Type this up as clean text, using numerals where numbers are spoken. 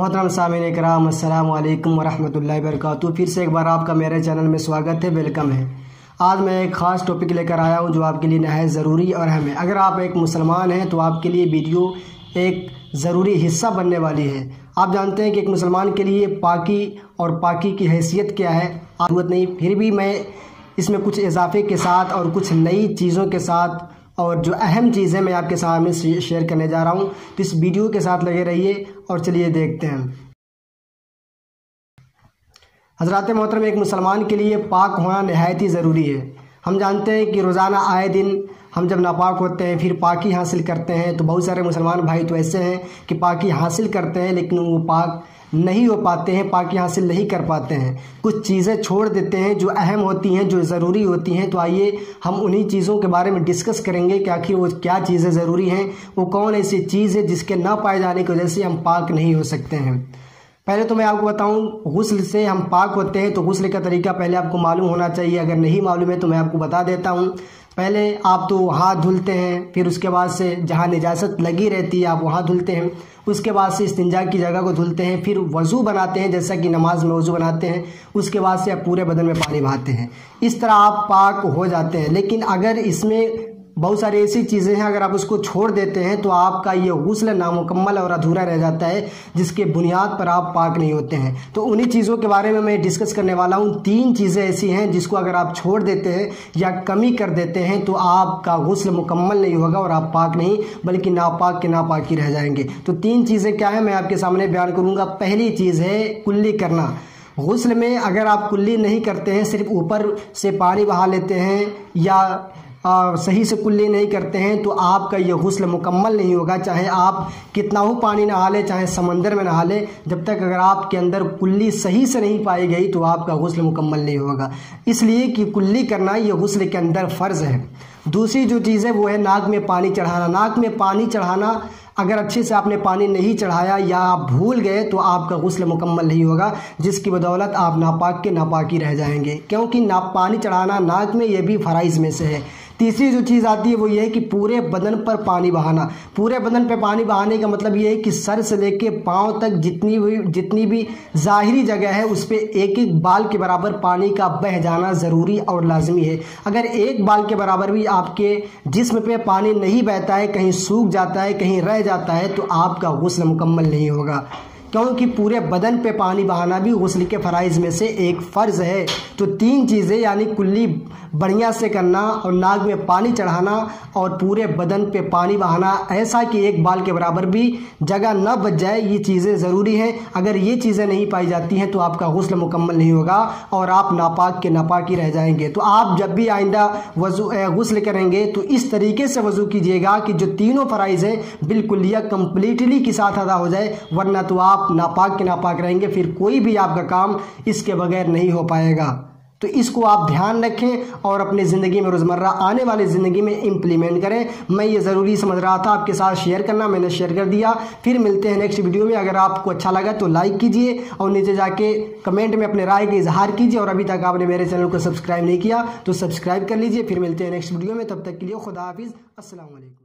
मोहतरम सामीन इकराम, अस्सलाम वालेकुम वरहमतुल्लाहि वबरकातुहू। फिर से एक बार आपका मेरे चैनल में स्वागत है, वेलकम है। आज मैं एक ख़ास टॉपिक लेकर आया हूँ जो आपके लिए नहायत ज़रूरी और अहम है। अगर आप एक मुसलमान हैं तो आपके लिए वीडियो एक ज़रूरी हिस्सा बनने वाली है। आप जानते हैं कि एक मुसलमान के लिए पाकी और पाकी की हैसियत क्या है, ज़रूरत नहीं, फिर भी मैं इसमें कुछ इजाफे के साथ और कुछ नई चीज़ों के साथ और जो अहम चीज़ें मैं आपके सामने शेयर करने जा रहा हूँ, तो इस वीडियो के साथ लगे रहिए और चलिए देखते हैं। हज़रात मोहतरम, एक मुसलमान के लिए पाक होना नहायत ही ज़रूरी है। हम जानते हैं कि रोज़ाना आए दिन हम जब नापाक होते हैं फिर पाकी हासिल करते हैं, तो बहुत सारे मुसलमान भाई तो ऐसे हैं कि पाकी हासिल करते हैं लेकिन वो पाक नहीं हो पाते हैं, पाकी हासिल नहीं कर पाते हैं, कुछ चीज़ें छोड़ देते हैं जो अहम होती हैं, जो ज़रूरी होती हैं। तो आइए हम उन्हीं चीज़ों के बारे में डिस्कस करेंगे कि आखिर वो क्या चीज़ें ज़रूरी हैं, वो कौन ऐसी चीज़ है जिसके ना पाए जाने की वजह से हम पाक नहीं हो सकते हैं। पहले तो मैं आपको बताऊं, गुस्ल से हम पाक होते हैं, तो गुस्ल का तरीका पहले आपको मालूम होना चाहिए। अगर नहीं मालूम है तो मैं आपको बता देता हूं। पहले आप तो हाथ धुलते हैं, फिर उसके बाद से जहां निजासत लगी रहती है आप वहां धुलते हैं, उसके बाद से इस्तिंजा की जगह को धुलते हैं, फिर वज़ू बनाते हैं जैसा कि नमाज में वज़ू बनाते हैं, उसके बाद से आप पूरे बदन में पानी बहाते हैं। इस तरह आप पाक हो जाते हैं। लेकिन अगर इसमें बहुत सारी ऐसी चीज़ें हैं, अगर आप उसको छोड़ देते हैं तो आपका ये गुस्ल नामुकम्मल और अधूरा रह जाता है, जिसके बुनियाद पर आप पाक नहीं होते हैं। तो उन्हीं चीज़ों के बारे में मैं डिस्कस करने वाला हूँ। 3 चीज़ें ऐसी हैं जिसको अगर आप छोड़ देते हैं या कमी कर देते हैं तो आपका गुस्ल मुकम्मल नहीं होगा और आप पाक नहीं बल्कि नापाक के नापाक ही रह जाएंगे। तो 3 चीज़ें क्या है मैं आपके सामने बयान करूँगा। पहली चीज़ है कुल्ली करना। गुस्ल में अगर आप कुल्ली नहीं करते हैं, सिर्फ ऊपर से पानी बहा लेते हैं या सही से कुल्ली नहीं करते हैं, तो आपका ये गुस्ल मुकम्मल नहीं होगा। चाहे आप कितना हो पानी नहा ले, चाहे समंदर में नहा ले, जब तक अगर आपके अंदर कुल्ली सही से नहीं पाई गई तो आपका गुस्ल मुकम्मल नहीं होगा। इसलिए कि कुल्ली करना ये गुस्ल के अंदर फ़र्ज़ है। दूसरी जो चीज़ है वो है नाक में पानी चढ़ाना। नाक में पानी चढ़ाना अगर अच्छे से आपने पानी नहीं चढ़ाया या आप भूल गए तो आपका गुस्ल मुकम्मल नहीं होगा, जिसकी बदौलत आप नापाक के नापाक ही रह जाएंगे, क्योंकि पानी चढ़ाना नाक में ये भी फ़राइज़ में से है। तीसरी जो चीज़ आती है वो ये है कि पूरे बदन पर पानी बहाना। पूरे बदन पर पानी बहाने का मतलब ये है कि सर से लेके पाँव तक जितनी भी ज़ाहिरी जगह है उस पर एक एक बाल के बराबर पानी का बह जाना ज़रूरी और लाजमी है। अगर एक बाल के बराबर भी आपके जिस्म पे पानी नहीं बहता है, कहीं सूख जाता है, कहीं रह जाता है, तो आपका गुस्ल मुकम्मल नहीं होगा, क्योंकि पूरे बदन पे पानी बहाना भी गुस्ल के फ़राइज़ में से एक फ़र्ज़ है। तो 3 चीज़ें यानी कुल्ली बढ़िया से करना और नाक में पानी चढ़ाना और पूरे बदन पे पानी बहाना, ऐसा कि एक बाल के बराबर भी जगह न बच जाए, ये चीज़ें ज़रूरी हैं। अगर ये चीज़ें नहीं पाई जाती हैं तो आपका गुस्ल मुकम्मल नहीं होगा और आप नापाक के नापाक ही रह जाएंगे। तो आप जब भी आइंदा गुस्ल करेंगे तो इस तरीके से वज़ू कीजिएगा कि जो तीनों फ़राइज़ हैं बिल्कुल या कम्प्लीटली के साथ अदा हो जाए, वरना तो आप नापाक के नापाक रहेंगे, फिर कोई भी आपका काम इसके बगैर नहीं हो पाएगा। तो इसको आप ध्यान रखें और अपनी ज़िंदगी में रोज़मर्रा आने वाली ज़िंदगी में इम्प्लीमेंट करें। मैं ये ज़रूरी समझ रहा था आपके साथ शेयर करना, मैंने शेयर कर दिया। फिर मिलते हैं नेक्स्ट वीडियो में। अगर आपको अच्छा लगा तो लाइक कीजिए और नीचे जाके कमेंट में अपने राय का इजहार कीजिए, और अभी तक आपने मेरे चैनल को सब्सक्राइब नहीं किया तो सब्सक्राइब कर लीजिए। फिर मिलते हैं नेक्स्ट वीडियो में, तब तक के लिए खुदा हाफिज़, अस्सलाम वालेकुम।